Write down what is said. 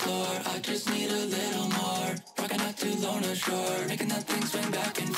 floor. I just need a little more. Rocking out to Lorna Shore, making that thing swing back and